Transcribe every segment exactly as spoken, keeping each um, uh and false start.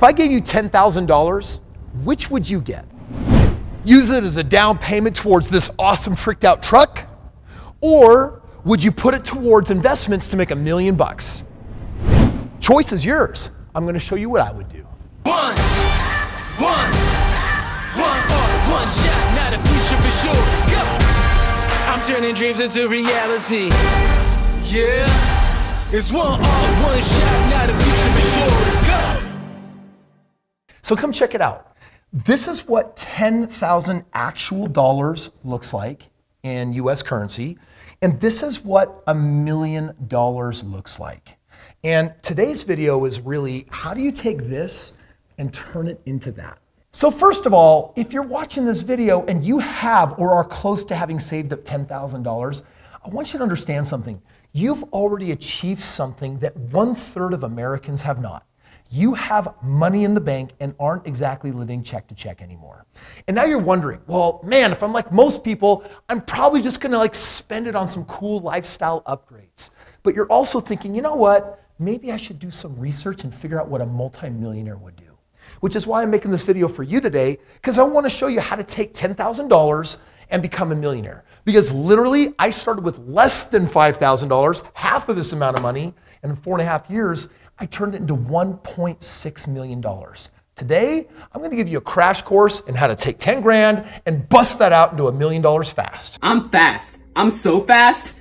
If I gave you ten thousand dollars, which would you get? Use it as a down payment towards this awesome tricked out truck? Or would you put it towards investments to make a million bucks? Choice is yours. I'm going to show you what I would do. One, one, one, uh, one shot, now the future is yours. Go! I'm turning dreams into reality. Yeah, it's one all, one shot, now the future is yours. Go! So come check it out. This is what ten thousand actual dollars looks like in U S currency. And this is what a million dollars looks like. And today's video is really, how do you take this and turn it into that? So first of all, if you're watching this video and you have or are close to having saved up ten thousand dollars, I want you to understand something. You've already achieved something that one third of Americans have not. You have money in the bank and aren't exactly living check to check anymore. And now you're wondering, well, man, if I'm like most people, I'm probably just gonna like spend it on some cool lifestyle upgrades. But you're also thinking, you know what? Maybe I should do some research and figure out what a multimillionaire would do. Which is why I'm making this video for you today, because I want to show you how to take ten thousand dollars and become a millionaire. Because literally, I started with less than five thousand dollars, half of this amount of money, and in four and a half years, I turned it into one point six million dollars. Today, I'm going to give you a crash course in how to take ten grand and bust that out into a million dollars fast. I'm fast. I'm so fast.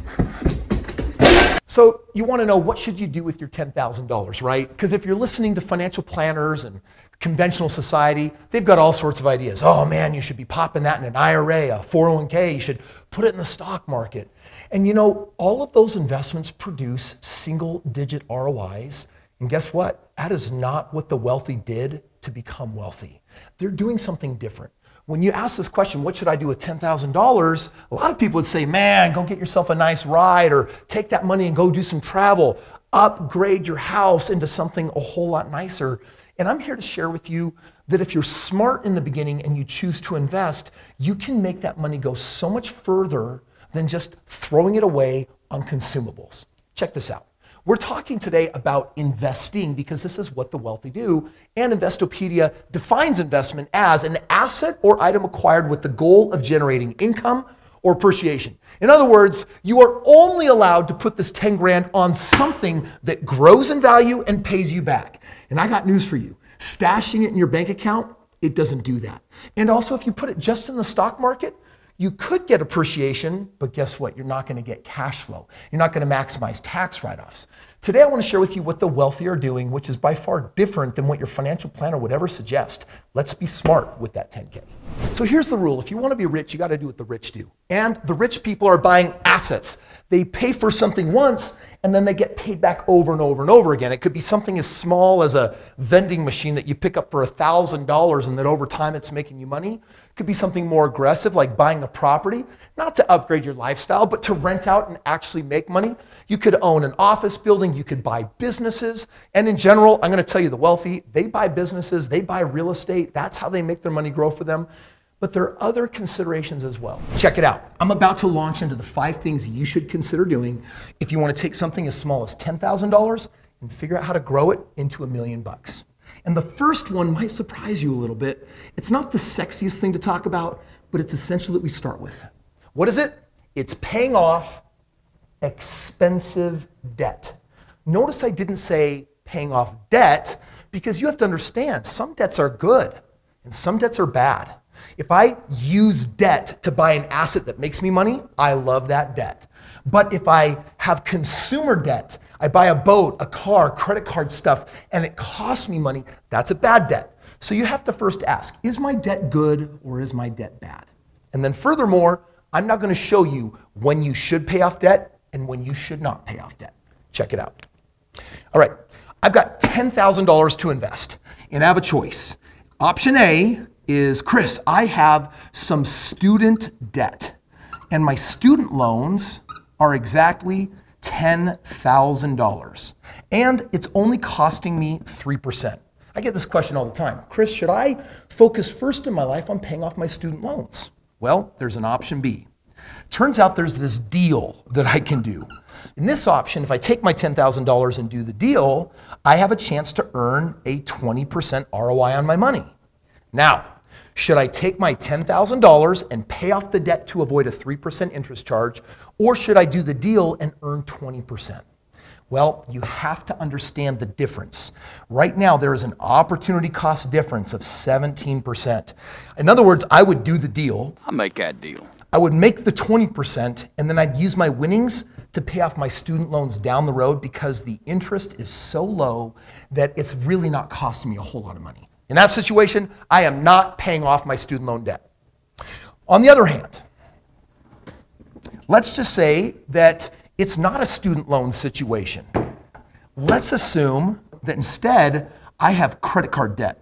So you want to know, what should you do with your ten thousand dollars, right? Because if you're listening to financial planners and conventional society, they've got all sorts of ideas. Oh man, you should be popping that in an I R A, a four oh one K, you should put it in the stock market. And you know, all of those investments produce single digit R O Is. And guess what? That is not what the wealthy did to become wealthy. They're doing something different. When you ask this question, what should I do with ten thousand dollars? A lot of people would say, man, go get yourself a nice ride, or take that money and go do some travel, upgrade your house into something a whole lot nicer. And I'm here to share with you that if you're smart in the beginning and you choose to invest, you can make that money go so much further than just throwing it away on consumables. Check this out. We're talking today about investing because this is what the wealthy do, and Investopedia defines investment as an asset or item acquired with the goal of generating income or appreciation. In other words, you are only allowed to put this ten grand on something that grows in value and pays you back. And I got news for you. Stashing it in your bank account, it doesn't do that. And also, if you put it just in the stock market, you could get appreciation, but guess what? You're not going to get cash flow. You're not going to maximize tax write-offs. Today, I want to share with you what the wealthy are doing, which is by far different than what your financial planner would ever suggest. Let's be smart with that ten K. So here's the rule. If you want to be rich, you got to do what the rich do. And the rich people are buying assets. They pay for something once, and then they get paid back over and over and over again. It could be something as small as a vending machine that you pick up for one thousand dollars and then over time it's making you money. It could be something more aggressive like buying a property, not to upgrade your lifestyle, but to rent out and actually make money. You could own an office building, you could buy businesses. And in general, I'm going to tell you, the wealthy, they buy businesses, they buy real estate. That's how they make their money grow for them. But there are other considerations as well. Check it out. I'm about to launch into the five things you should consider doing if you want to take something as small as ten thousand dollars and figure out how to grow it into a million bucks. And the first one might surprise you a little bit. It's not the sexiest thing to talk about, but it's essential that we start with. What is it? It's paying off expensive debt. Notice I didn't say paying off debt, because you have to understand, some debts are good and some debts are bad. If I use debt to buy an asset that makes me money, I love that debt. But if I have consumer debt, I buy a boat, a car, credit card stuff, and it costs me money, that's a bad debt. So you have to first ask, is my debt good or is my debt bad? And then furthermore, I'm now going to show you when you should pay off debt and when you should not pay off debt. Check it out. All right, I've got ten thousand dollars to invest, and I have a choice. Option A is, Chris, I have some student debt, and my student loans are exactly ten thousand dollars, and it's only costing me three percent. I get this question all the time. Chris, should I focus first in my life on paying off my student loans? Well, there's an option B. Turns out there's this deal that I can do. In this option, if I take my ten thousand dollars and do the deal, I have a chance to earn a twenty percent R O I on my money. Now, should I take my ten thousand dollars and pay off the debt to avoid a three percent interest charge, or should I do the deal and earn twenty percent? Well, you have to understand the difference. Right now, there is an opportunity cost difference of seventeen percent. In other words, I would do the deal. I'll make that deal. I would make the twenty percent, and then I'd use my winnings to pay off my student loans down the road because the interest is so low that it's really not costing me a whole lot of money. In that situation, I am not paying off my student loan debt. On the other hand, let's just say that it's not a student loan situation. Let's assume that instead I have credit card debt.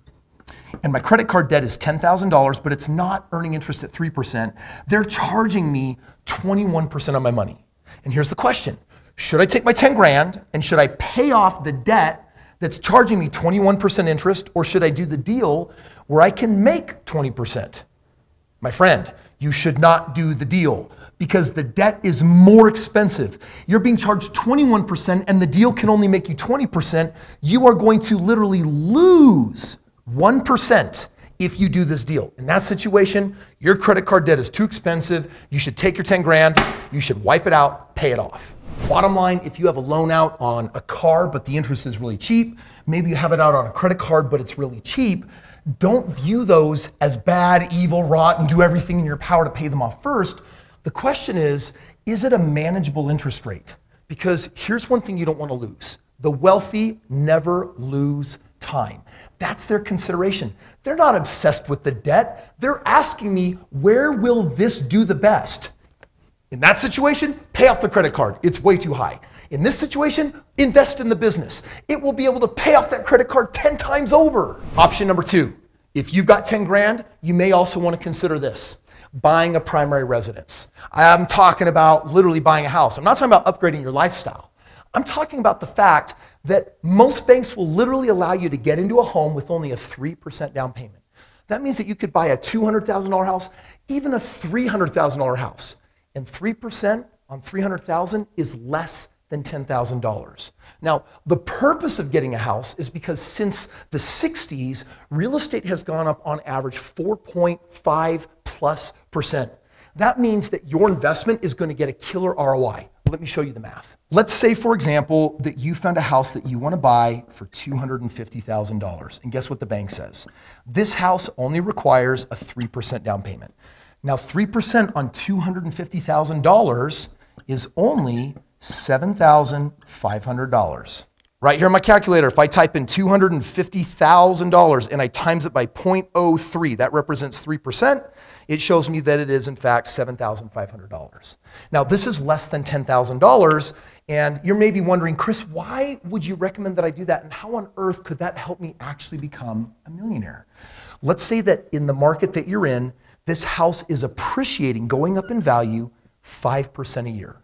And my credit card debt is ten thousand dollars, but it's not earning interest at three percent. They're charging me twenty-one percent of my money. And here's the question. Should I take my ten grand and should I pay off the debt that's charging me twenty-one percent interest, or should I do the deal where I can make twenty percent? My friend, you should not do the deal because the debt is more expensive. You're being charged twenty-one percent and the deal can only make you twenty percent. You are going to literally lose one percent if you do this deal. In that situation, your credit card debt is too expensive. You should take your ten grand, you should wipe it out, pay it off. Bottom line, if you have a loan out on a car, but the interest is really cheap, maybe you have it out on a credit card, but it's really cheap, don't view those as bad, evil, rotten, do everything in your power to pay them off first. The question is, is it a manageable interest rate? Because here's one thing you don't want to lose. The wealthy never lose time. That's their consideration. They're not obsessed with the debt. They're asking me, where will this do the best? In that situation, pay off the credit card. It's way too high. In this situation, invest in the business. It will be able to pay off that credit card ten times over. Option number two, if you've got ten grand, you may also want to consider this. Buying a primary residence. I'm talking about literally buying a house. I'm not talking about upgrading your lifestyle. I'm talking about the fact that most banks will literally allow you to get into a home with only a three percent down payment. That means that you could buy a two hundred thousand dollar house, even a three hundred thousand dollar house. And three percent on three hundred thousand dollars is less than ten thousand dollars. Now, the purpose of getting a house is because since the sixties, real estate has gone up on average four point five plus percent. That means that your investment is going to get a killer R O I. Let me show you the math. Let's say, for example, that you found a house that you want to buy for two hundred fifty thousand dollars. And guess what the bank says? This house only requires a three percent down payment. Now, three percent on two hundred fifty thousand dollars is only seven thousand five hundred dollars. Right here on my calculator, if I type in two hundred fifty thousand dollars and I times it by zero point zero three, that represents three percent, it shows me that it is in fact seven thousand five hundred dollars. Now, this is less than ten thousand dollars, and you're maybe wondering, Chris, why would you recommend that I do that, and how on earth could that help me actually become a millionaire? Let's say that in the market that you're in, this house is appreciating, going up in value five percent a year.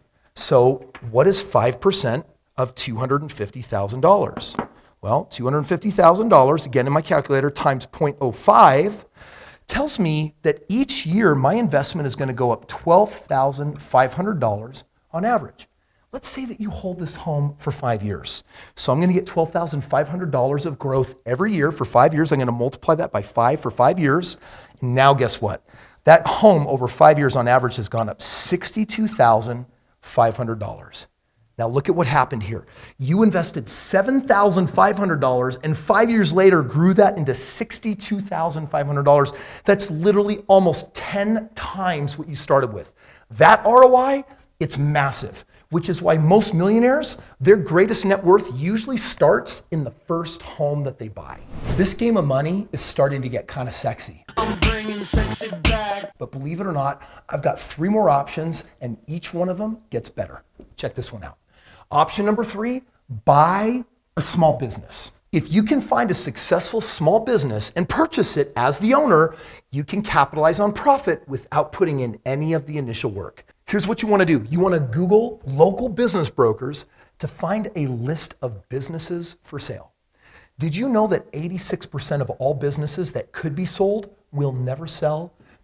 So what is five percent of two hundred fifty thousand dollars? Well, two hundred fifty thousand dollars, again in my calculator, times zero point zero five, tells me that each year my investment is going to go up twelve thousand five hundred dollars on average. Let's say that you hold this home for five years. So I'm going to get twelve thousand five hundred dollars of growth every year for five years. I'm going to multiply that by five for five years. And now guess what? That home over five years on average has gone up sixty-two thousand five hundred dollars. Now look at what happened here. You invested seven thousand five hundred dollars and five years later grew that into sixty-two thousand five hundred dollars. That's literally almost ten times what you started with. That R O I, it's massive, which is why most millionaires, their greatest net worth usually starts in the first home that they buy. This game of money is starting to get kind of sexy. I'm bringing sexy back. But believe it or not, I've got three more options and each one of them gets better. Check this one out. Option number three, buy a small business. If you can find a successful small business and purchase it as the owner, you can capitalize on profit without putting in any of the initial work. Here's what you want to do. You want to Google local business brokers to find a list of businesses for sale. Did you know that eighty-six percent of all businesses that could be sold will never sell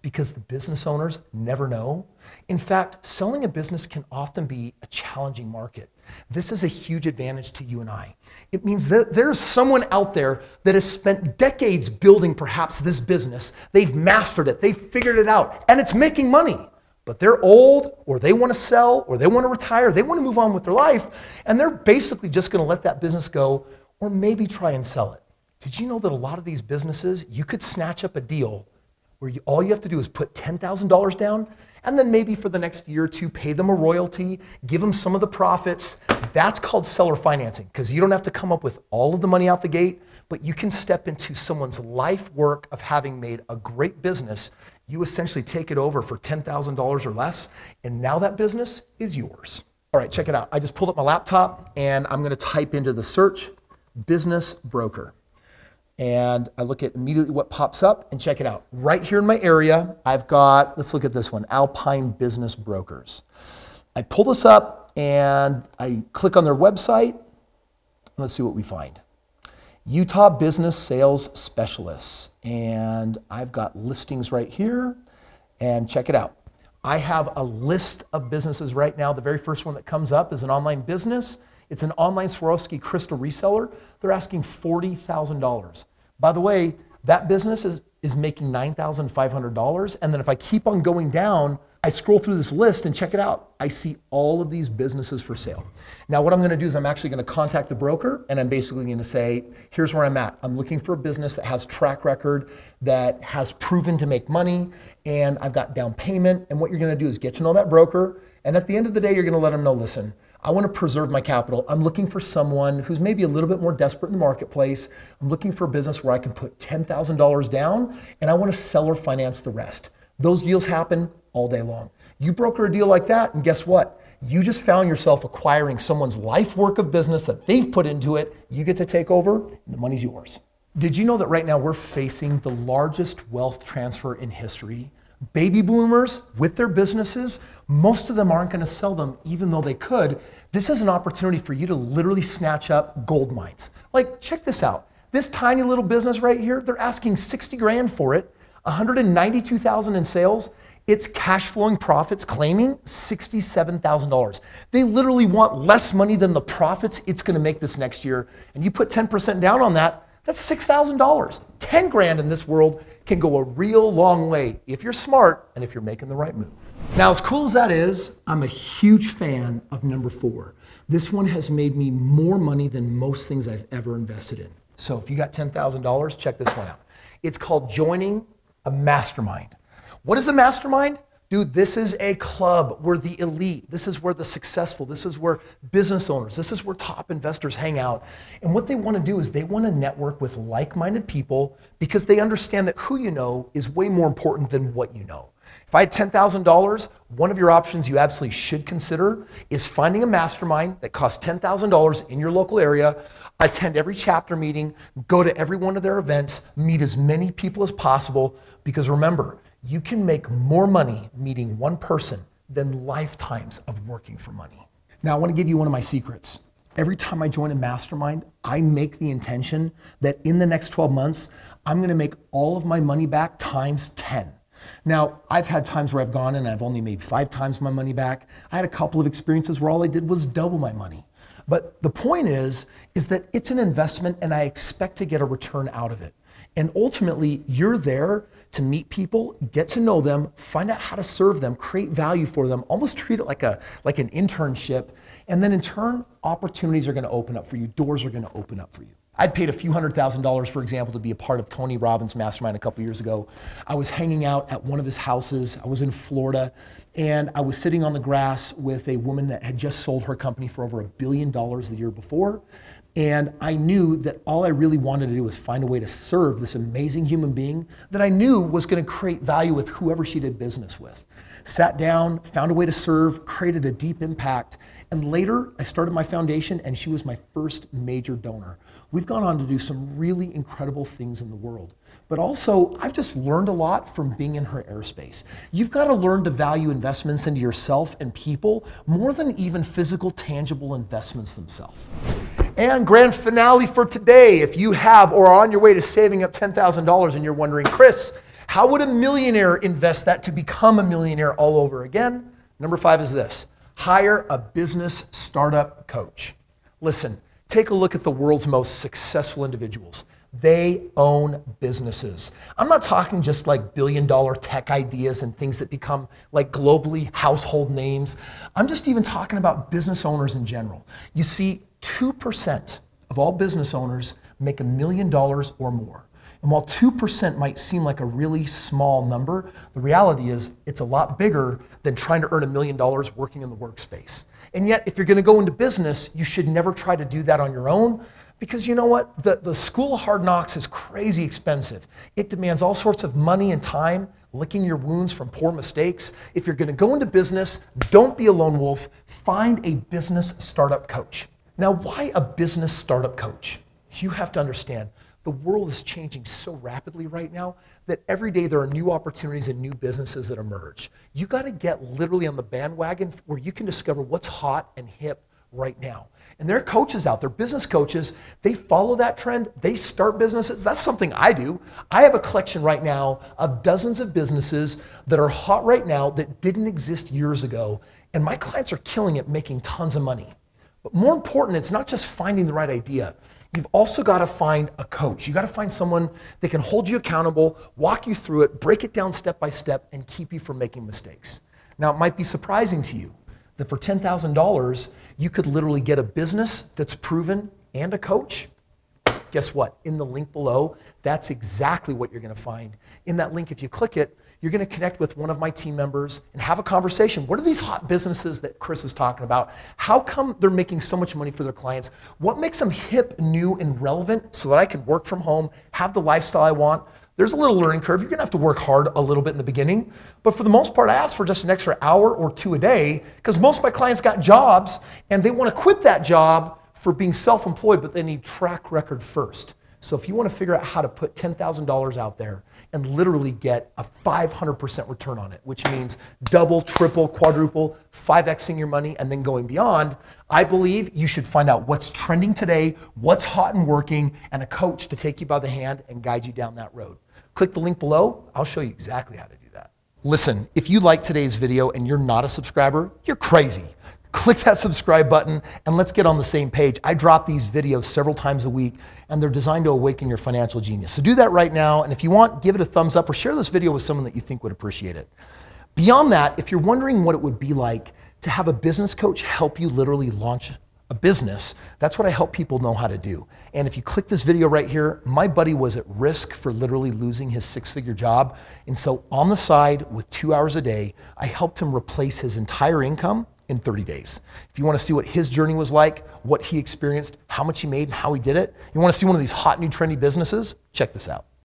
because the business owners never know. In fact, selling a business can often be a challenging market. This is a huge advantage to you and I. It means that there's someone out there that has spent decades building perhaps this business. They've mastered it, they've figured it out, and it's making money. But they're old, or they want to sell, or they want to retire, they want to move on with their life, and they're basically just going to let that business go, or maybe try and sell it. Did you know that a lot of these businesses, you could snatch up a deal where you, all you have to do is put ten thousand dollars down, and then maybe for the next year or two, pay them a royalty, give them some of the profits. That's called seller financing, because you don't have to come up with all of the money out the gate, but you can step into someone's life work of having made a great business. You essentially take it over for ten thousand dollars or less, and now that business is yours. All right, check it out. I just pulled up my laptop, and I'm gonna type into the search, business broker. And I look at immediately what pops up, and check it out. Right here in my area, I've got, let's look at this one, Alpine Business Brokers. I pull this up and I click on their website, and let's see what we find. Utah Business Sales Specialists. And I've got listings right here, and check it out. I have a list of businesses right now. The very first one that comes up is an online business. It's an online Swarovski crystal reseller. They're asking forty thousand dollars. By the way, that business is, is making nine thousand five hundred dollars. And then if I keep on going down, I scroll through this list and check it out. I see all of these businesses for sale. Now what I'm gonna do is I'm actually gonna contact the broker, and I'm basically gonna say, here's where I'm at. I'm looking for a business that has track record, that has proven to make money, and I've got down payment. And what you're gonna do is get to know that broker, and at the end of the day, you're gonna let them know, listen, I want to preserve my capital. I'm looking for someone who's maybe a little bit more desperate in the marketplace. I'm looking for a business where I can put ten thousand dollars down, and I want to seller finance the rest. Those deals happen all day long. You broker a deal like that, and guess what? You just found yourself acquiring someone's life work of business that they've put into it. You get to take over, and the money's yours. Did you know that right now we're facing the largest wealth transfer in history? Baby boomers with their businesses, most of them aren't going to sell them even though they could. This is an opportunity for you to literally snatch up gold mines. Like, check this out. This tiny little business right here, they're asking sixty grand for it, one hundred ninety-two thousand in sales. It's cash flowing profits claiming sixty-seven thousand dollars. They literally want less money than the profits it's going to make this next year. And you put ten percent down on that, that's six thousand dollars. ten grand in this world can go a real long way if you're smart and if you're making the right move. Now, as cool as that is, I'm a huge fan of number four. This one has made me more money than most things I've ever invested in. So if you got ten thousand dollars, check this one out. It's called joining a mastermind. What is a mastermind? Dude, this is a club where the elite, this is where the successful, this is where business owners, this is where top investors hang out. And what they want to do is they want to network with like-minded people because they understand that who you know is way more important than what you know. If I had ten thousand dollars, one of your options you absolutely should consider is finding a mastermind that costs ten thousand dollars in your local area, attend every chapter meeting, go to every one of their events, meet as many people as possible, because remember, you can make more money meeting one person than lifetimes of working for money. Now, I want to give you one of my secrets. Every time I join a mastermind, I make the intention that in the next twelve months, I'm going to make all of my money back times ten. Now, I've had times where I've gone and I've only made five times my money back. I had a couple of experiences where all I did was double my money. But the point is, is that it's an investment and I expect to get a return out of it. And ultimately, you're there to meet people, get to know them, find out how to serve them, create value for them, almost treat it like a like an internship. And then in turn, opportunities are going to open up for you. Doors are going to open up for you. I'd paid a few hundred thousand dollars, for example, to be a part of Tony Robbins' mastermind a couple years ago. I was hanging out at one of his houses. I was in Florida, and I was sitting on the grass with a woman that had just sold her company for over a billion dollars the year before. And I knew that all I really wanted to do was find a way to serve this amazing human being that I knew was going to create value with whoever she did business with. Sat down, found a way to serve, created a deep impact. And later, I started my foundation, and she was my first major donor. We've gone on to do some really incredible things in the world. But also, I've just learned a lot from being in her airspace. You've got to learn to value investments into yourself and people more than even physical, tangible investments themselves. And grand finale for today. If you have or are on your way to saving up ten thousand dollars and you're wondering, Chris, How would a millionaire invest that to become a millionaire all over again? Number five is this: hire a business startup coach. Listen, take a look at the world's most successful individuals. They own businesses. I'm not talking just like billion dollar tech ideas and things that become like globally household names. I'm just even talking about business owners in general. You see, two percent of all business owners make a million dollars or more. And while two percent might seem like a really small number, the reality is it's a lot bigger than trying to earn a million dollars working in the workspace. And yet, if you're going to go into business, you should never try to do that on your own, because you know what? The, the school of hard knocks is crazy expensive. It demands all sorts of money and time, licking your wounds from poor mistakes. If you're going to go into business, don't be a lone wolf. Find a business startup coach. Now, why a business startup coach? You have to understand, the world is changing so rapidly right now that every day there are new opportunities and new businesses that emerge. You got to get literally on the bandwagon where you can discover what's hot and hip right now. And there are coaches out there, business coaches, they follow that trend, they start businesses. That's something I do. I have a collection right now of dozens of businesses that are hot right now that didn't exist years ago, and my clients are killing it, making tons of money. But more important, it's not just finding the right idea. You've also got to find a coach. You got to find someone that can hold you accountable, walk you through it, break it down step by step, and keep you from making mistakes. Now, it might be surprising to you that for ten thousand dollars, you could literally get a business that's proven and a coach. Guess what? In the link below, that's exactly what you're going to find. In that link, if you click it, you're going to connect with one of my team members and have a conversation. What are these hot businesses that Chris is talking about? How come they're making so much money for their clients? What makes them hip, new, and relevant so that I can work from home, have the lifestyle I want? There's a little learning curve. You're going to have to work hard a little bit in the beginning. But for the most part, I ask for just an extra hour or two a day because most of my clients got jobs and they want to quit that job for being self-employed, but they need track record first. So if you want to figure out how to put ten thousand dollars out there and literally get a five hundred percent return on it, which means double, triple, quadruple, five Xing your money and then going beyond, I believe you should find out what's trending today, what's hot and working, and a coach to take you by the hand and guide you down that road. Click the link below. I'll show you exactly how to do that. Listen, if you like today's video and you're not a subscriber, you're crazy. Click that subscribe button and let's get on the same page. I drop these videos several times a week and they're designed to awaken your financial genius. So do that right now, and if you want, give it a thumbs up or share this video with someone that you think would appreciate it. Beyond that, if you're wondering what it would be like to have a business coach help you literally launch a business, that's what I help people know how to do. And if you click this video right here, my buddy was at risk for literally losing his six-figure job. And so on the side, with two hours a day, I helped him replace his entire income in thirty days. If you want to see what his journey was like, what he experienced, how much he made, and how he did it, you want to see one of these hot new trendy businesses, check this out.